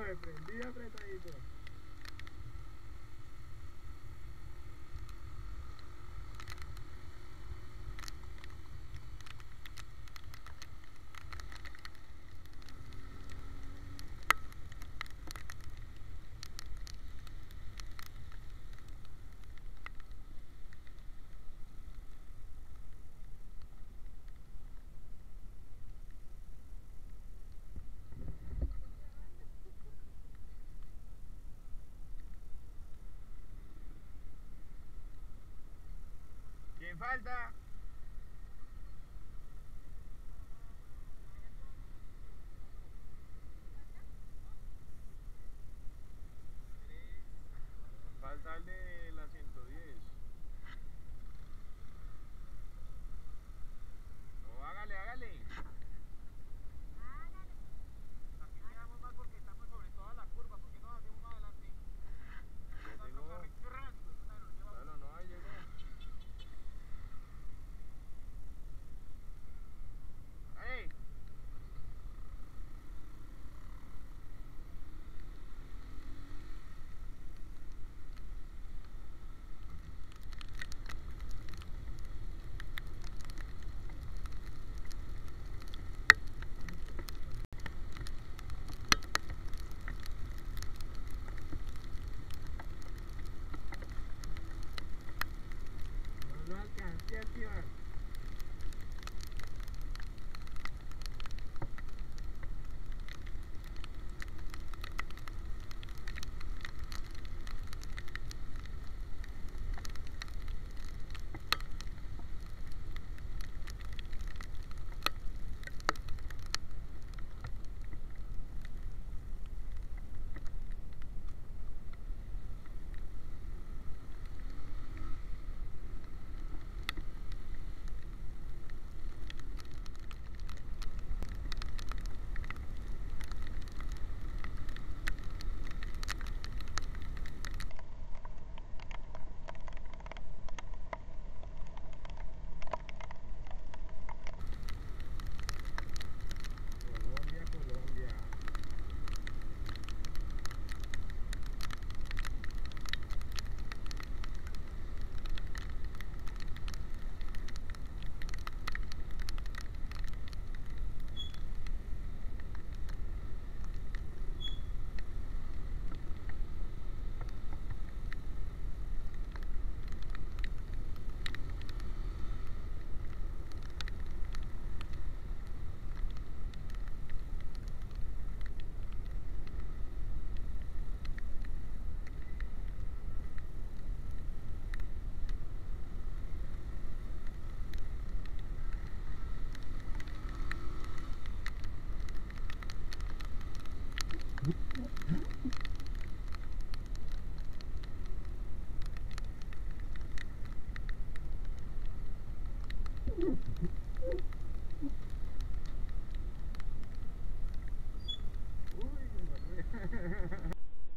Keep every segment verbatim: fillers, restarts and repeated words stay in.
me prendí apretadito. ¿Quién falta? Falta el de la ciento diez. No, hágale, hágale. Aquí quedamos mal porque estamos sobre toda la curva. ¿Por qué no hacemos más adelante? Ya llegó. Claro, no, ahí llegó. ¡Ey! No lo alcancé a activar. Colombia, Colombia. Uy, gonorrea.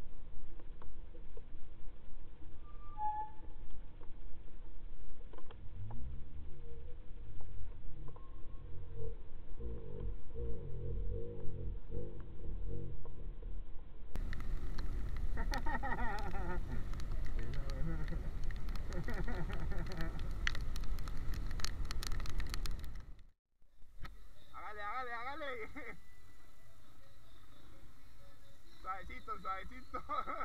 Hágale, hágale, hágale. Suavecito, suavecito.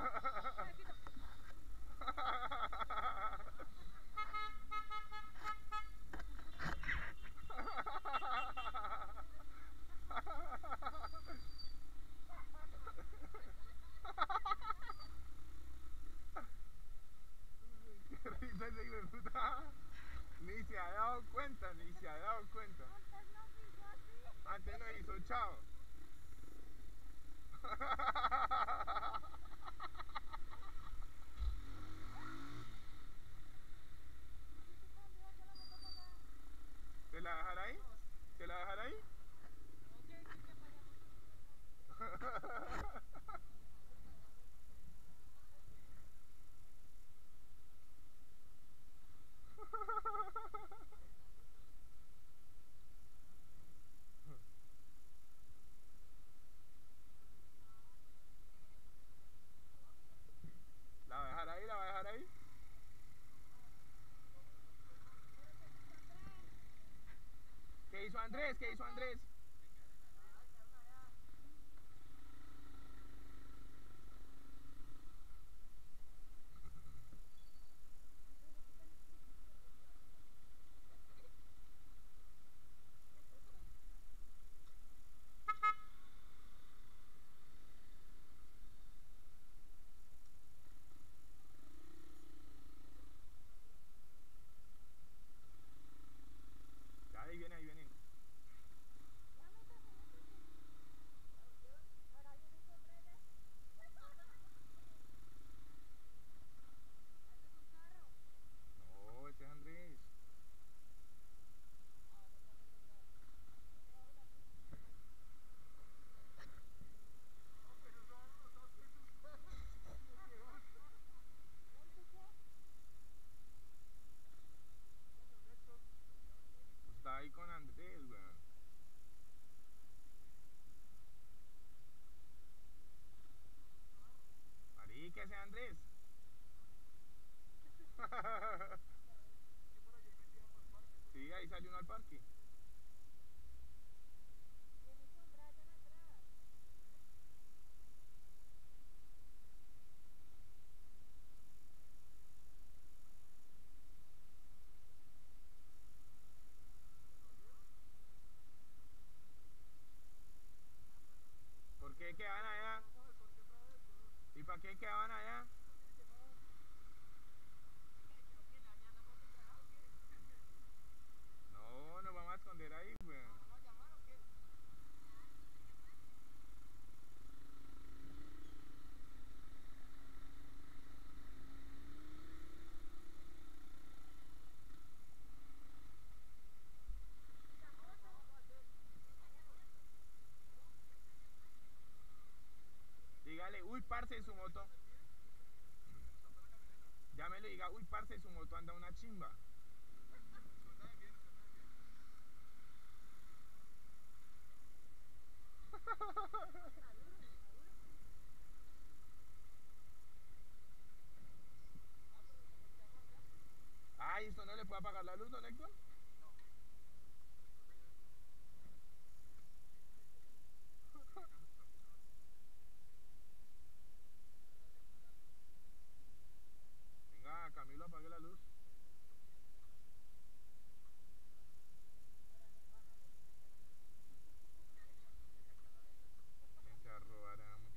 Qué risa ese hijo de puta. Ni se ha dado cuenta, ni se ha dado cuenta. Antes no hizo chao. ¿Te la dejará ahí? ¿Te la dejará ahí? hizo Andrés? ¿Qué hizo Andrés? Ya, ahí viene, ahí viene. No, ese es Andrés. Está ahí con Andrés, weón. Marica, ese es Andrés. Sí, ahí salió uno al parque. ¿Por qué quedaban allá? ¿Y para qué quedaban allá? No, nos vamos a esconder ahí, weón. Dígale, uy, parce, en su moto. Llámelo y diga, uy, parce, en su moto anda una chimba. Ay, ¿esto no le puede apagar la luz, don Héctor? Venga, Camilo, apague la luz. Vente a robar, amo.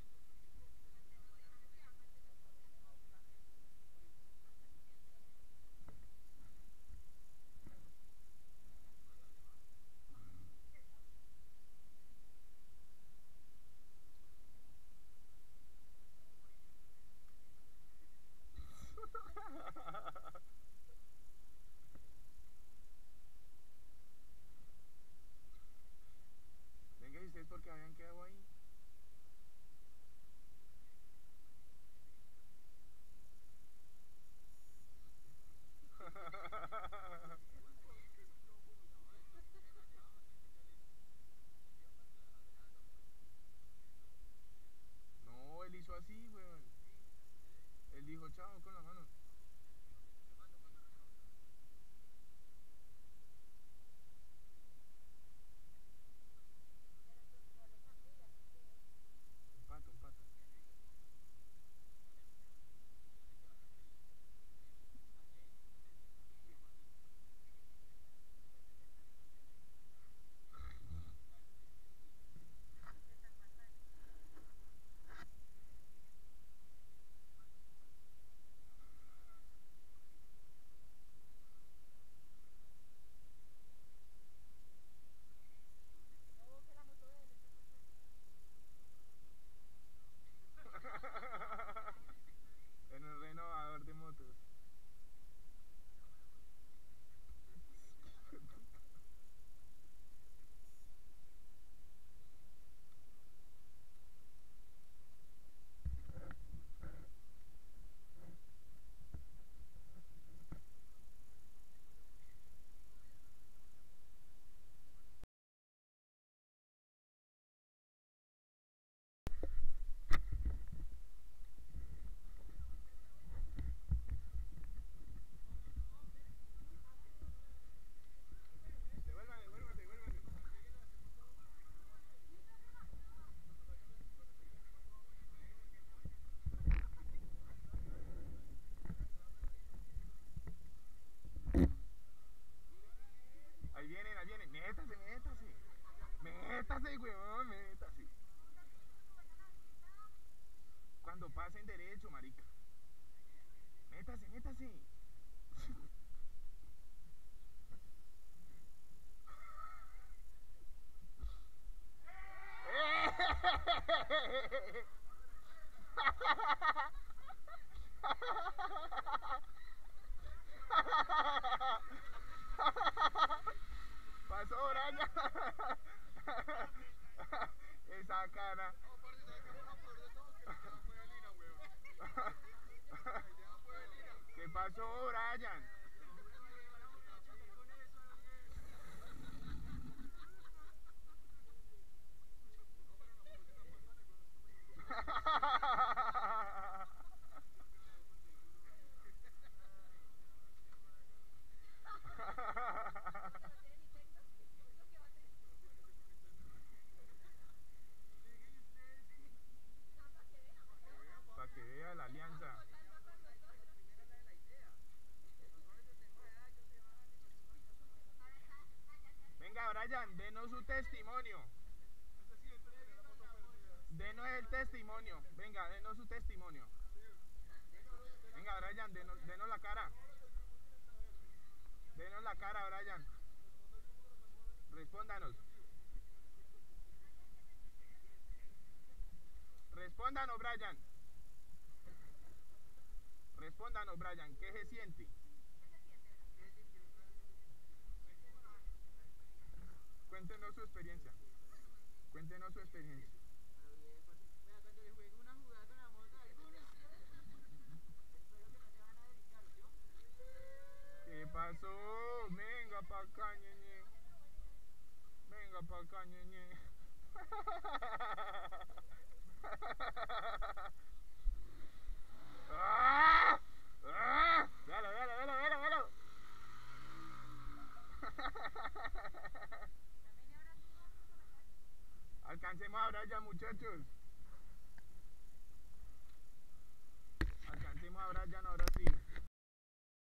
mucho, marica. Métase, métase. Pasó, Brian. Esa cara. ¿Qué pasó, Brian? Para que vea la alianza. Venga, Brian, denos su testimonio. Denos el testimonio. Venga, denos su testimonio. Venga, Brian, denos, denos la cara. Denos la cara, Brian. Respóndanos. Respóndanos, Brian. Respóndanos, Brian. ¿Qué se siente? Cuéntenos su experiencia. Cuéntenos su experiencia. ¿Qué pasó? Venga pa' acá, ñeñe. Venga pa' acá, ñeñe. ¡Ah! ¡Ah! Véalo, véalo, véalo, véalo, véalo. Alcancemos ahora ya, muchachos. Alcancemos ahora ya, no.